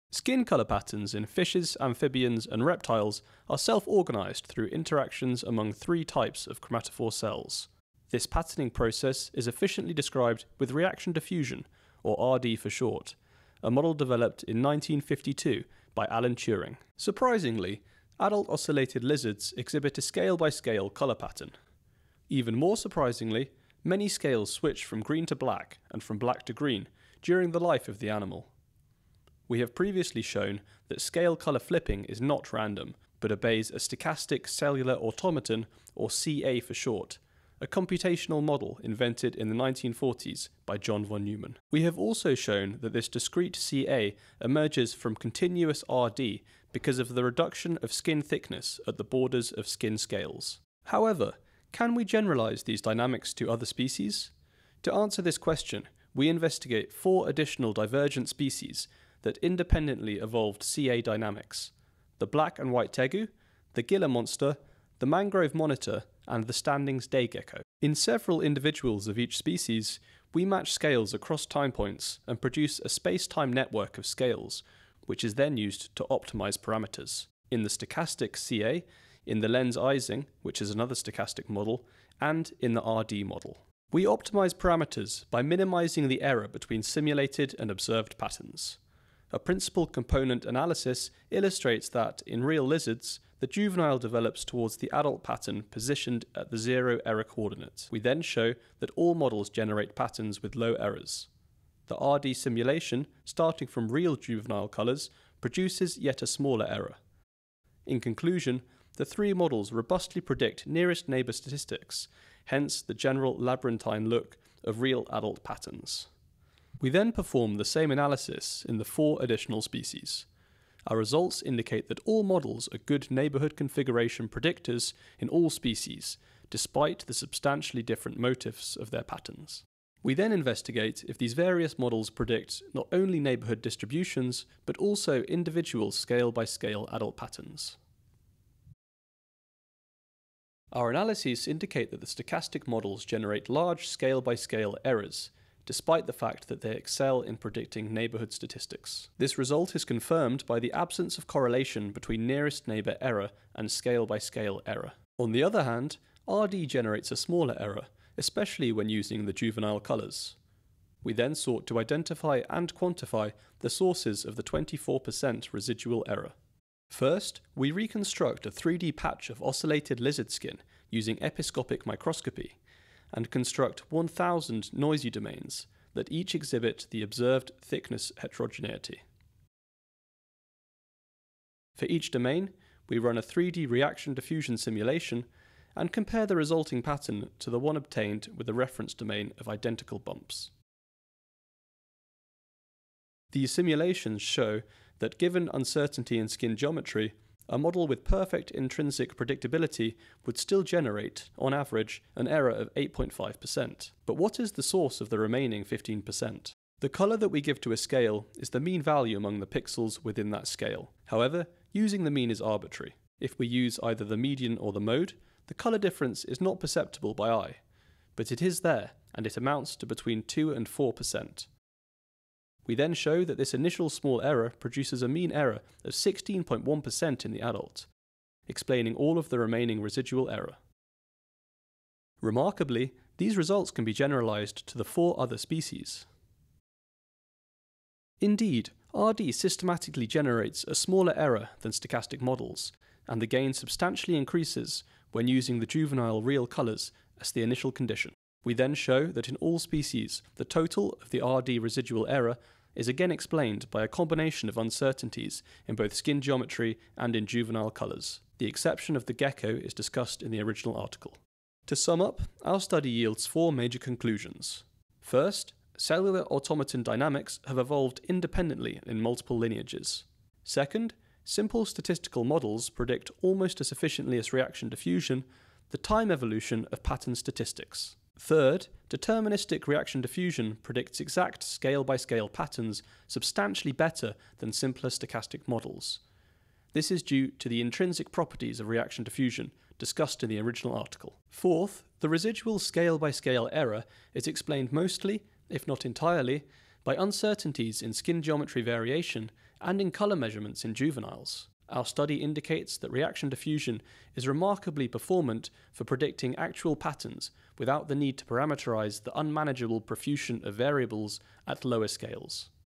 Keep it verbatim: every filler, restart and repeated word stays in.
Skin colour patterns in fishes, amphibians and reptiles are self-organised through interactions among three types of chromatophore cells. This patterning process is efficiently described with reaction-diffusion, or R D for short, a model developed in nineteen fifty-two by Alan Turing. Surprisingly, adult ocellated lizards exhibit a scale-by-scale colour pattern. Even more surprisingly, many scales switch from green to black and from black to green during the life of the animal. We have previously shown that scale colour flipping is not random, but obeys a stochastic cellular automaton, or C A for short, a computational model invented in the nineteen forties by John von Neumann. We have also shown that this discrete C A emerges from continuous R D because of the reduction of skin thickness at the borders of skin scales. However, can we generalize these dynamics to other species? To answer this question, we investigate four additional divergent species that independently evolved C A dynamics: the black and white tegu, the Gila monster, the mangrove monitor, and the Standings day gecko. In several individuals of each species, we match scales across time points and produce a space-time network of scales, which is then used to optimize parameters. In the stochastic C A, in the Lenz-Ising, which is another stochastic model, and in the R D model. We optimize parameters by minimizing the error between simulated and observed patterns. A principal component analysis illustrates that, in real lizards, the juvenile develops towards the adult pattern positioned at the zero error coordinate. We then show that all models generate patterns with low errors. The R D simulation, starting from real juvenile colours, produces yet a smaller error. In conclusion, the three models robustly predict nearest neighbour statistics, hence the general labyrinthine look of real adult patterns. We then perform the same analysis in the four additional species. Our results indicate that all models are good neighbourhood configuration predictors in all species, despite the substantially different motifs of their patterns. We then investigate if these various models predict not only neighbourhood distributions, but also individual scale-by-scale adult patterns. Our analyses indicate that the stochastic models generate large scale-by-scale errors, despite the fact that they excel in predicting neighbourhood statistics. This result is confirmed by the absence of correlation between nearest neighbour error and scale-by-scale error. On the other hand, R D generates a smaller error, especially when using the juvenile colours. We then sought to identify and quantify the sources of the twenty-four percent residual error. First, we reconstruct a three D patch of ocellated lizard skin using episcopic microscopy, and construct one thousand noisy domains that each exhibit the observed thickness heterogeneity. For each domain, we run a three D reaction-diffusion simulation and compare the resulting pattern to the one obtained with a reference domain of identical bumps. These simulations show that given uncertainty in skin geometry, a model with perfect intrinsic predictability would still generate, on average, an error of eight point five percent. But what is the source of the remaining fifteen percent? The colour that we give to a scale is the mean value among the pixels within that scale. However, using the mean is arbitrary. If we use either the median or the mode, the colour difference is not perceptible by eye, but it is there, and it amounts to between two and four percent. We then show that this initial small error produces a mean error of sixteen point one percent in the adult, explaining all of the remaining residual error. Remarkably, these results can be generalized to the four other species. Indeed, R D systematically generates a smaller error than stochastic models, and the gain substantially increases when using the juvenile real colours as the initial condition. We then show that in all species, the total of the R D residual error is again explained by a combination of uncertainties in both skin geometry and in juvenile colours. The exception of the gecko is discussed in the original article. To sum up, our study yields four major conclusions. First, cellular automaton dynamics have evolved independently in multiple lineages. Second, simple statistical models predict almost as efficiently as reaction-diffusion the time evolution of pattern statistics. Third, deterministic reaction-diffusion predicts exact scale-by-scale patterns substantially better than simpler stochastic models. This is due to the intrinsic properties of reaction-diffusion discussed in the original article. Fourth, the residual scale-by-scale error is explained mostly, if not entirely, by uncertainties in skin geometry variation and in colour measurements in juveniles. Our study indicates that reaction diffusion is remarkably performant for predicting actual patterns without the need to parameterize the unmanageable profusion of variables at lower scales.